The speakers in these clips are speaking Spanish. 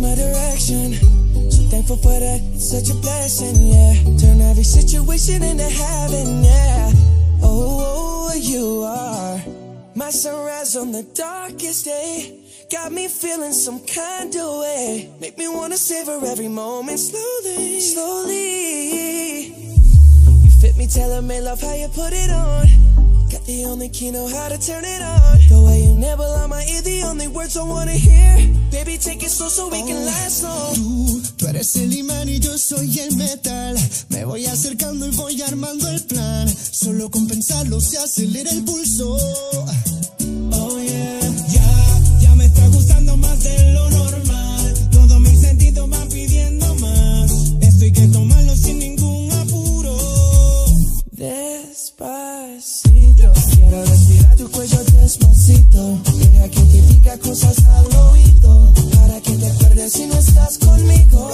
my direction. So thankful for that, it's such a blessing, yeah. Turn every situation into heaven, yeah. Oh, you are my sunrise on the darkest day. Got me feeling some kind of way. Make me wanna savor every moment slowly, slowly. You fit me, tailor-made, love how you put it on. Got the only key, know how to turn it on. The way you nibble on my ear, the only words I wanna hear. Baby, take it slow so we can last long. Tú eres el imán y yo soy el metal. Me voy acercando y voy armando el plan. Solo con pensarlo se acelera el pulso. Oh yeah. Ya me está gustando más de lo normal. Todos mis sentidos van pidiendo más. Esto hay que tomarlo sin ningún apuro. Despacito, quiero respirar tu cuello despacito. Deja que te diga cosas al oído, para que te acuerdes si no estás conmigo.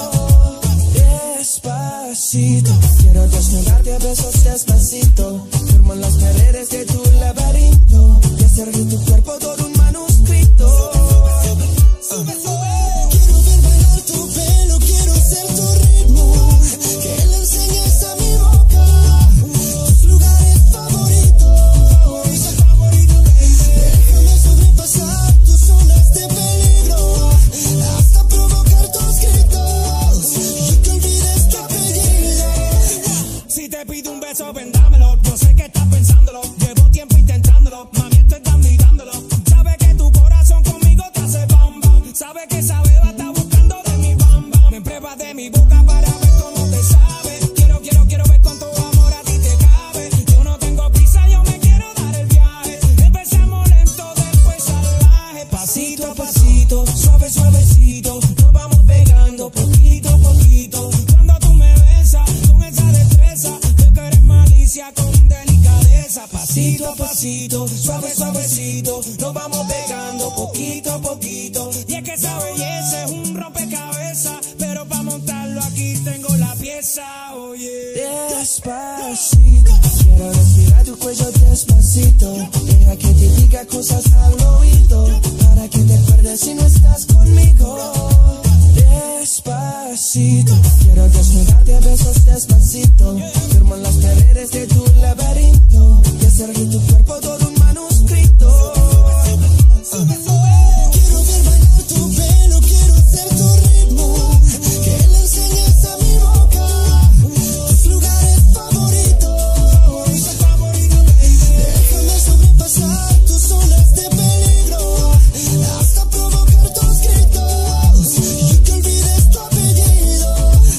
Despacito, quiero desnudarte a besos despacito. Firmo en las paredes de tu laberinto y hacer de tu cuerpo todo un manuscrito. Quiero ver bailar tu pelo, quiero ser tu ritmo. Que le enseñes a mi boca tus lugares favoritos. Déjame sobrepasar tus zonas de peligro, hasta provocar tus gritos y que olvides tu apellido. Si te pido un beso, ven dámelo. Yo sé que estás pensándolo, llevo tiempo intentándolo. Mami, esto estás mirándolo. Sabe que tu corazón conmigo te hace bam bam. Sabe que esa beba está buscando de mi bam bam. Me prueba de mi boca para ver cómo te sabe. Quiero ver cuánto amor a ti te cabe. Yo no tengo prisa, yo me quiero dar el viaje. Empezamos lento, después salvaje. Pasito a pasito, suave suavecito, nos vamos pegando poquito a poquito. Cuando tú me besas con esa destreza, yo que eres malicia con delicadeza. Pasito a pasito, suave suavecito, nos vamos pegando poquito a poquito. Y es que esa belleza es un rompecabezas, pero para montarlo aquí tengo la pieza, oye. Despacito, quiero respirar tu cuello despacito. Deja que te diga cosas al oído, para que te acuerdes si no estás conmigo. Despacito, quiero desnudarte a besos despacito. Firmo en las paredes de tu laberinto y hacer de tu cuerpo todo un manuscrito. Quiero ver bailar tu pelo, quiero ser tu ritmo. Que le enseñes a mi boca tus lugares favoritos. Déjame sobrepasar tus zonas de peligro, hasta provocar tus gritos y que olvides tu apellido.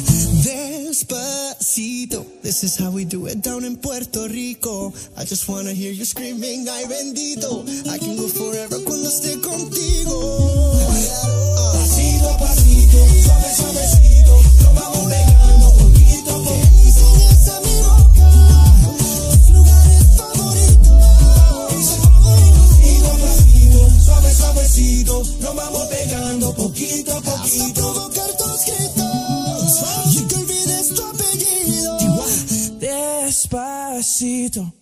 Despacito, this is how we do it down in Puerto Rico. I just wanna hear you screaming, ay bendito. I can go forever cuando esté contigo. Pasito a pasito, suave suavecito, nos vamos pegando poquito a poquito. Enseñas a mi boca tus lugares favoritos. Pasito a pasito, suave suavecito, nos vamos pegando poquito a Hasta poquito. provocar tus gritos y que olvides tu apellido. Despacito.